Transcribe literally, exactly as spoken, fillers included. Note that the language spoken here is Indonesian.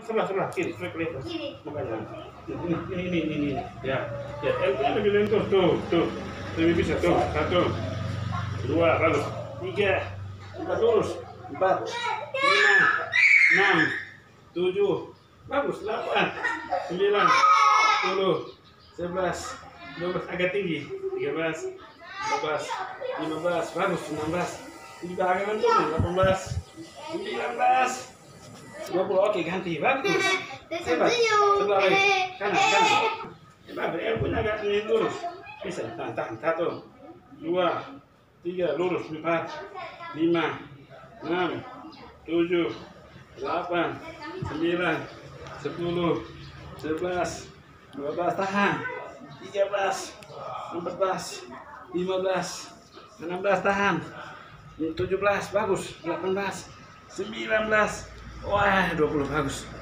sebelah sebelah kiri, sebelah kelihatan. Makanya ini ini ini ini, ini. Ya, ya. Elnya lebih lentur tuh, tuh. Lebih bisa tuh. Satu, dua, bagus. Tiga, empat lurus. Empat, lima, enam, tujuh, bagus. Delapan, sembilan, sepuluh, sebelas, dua belas agak tinggi. Tiga belas, empat belas, lima belas, bagus. Enam belas. Juga agak lentur. Delapan belas, sembilan belas. dua puluh, oke ganti, bagus. Hebat. Sebelah lagi, kanan, kanan. Hebat, elbow-nya agak lurus. Bisa, tahan, tahan. Satu, dua, tiga, lurus. Empat, lima, enam, tujuh, delapan, sembilan, sepuluh, sebelas, dua belas, tahan. Tiga belas, empat belas, lima belas, enam belas, tahan. Tujuh belas, bagus. Delapan belas, sembilan belas. Wah, dua puluh bagus.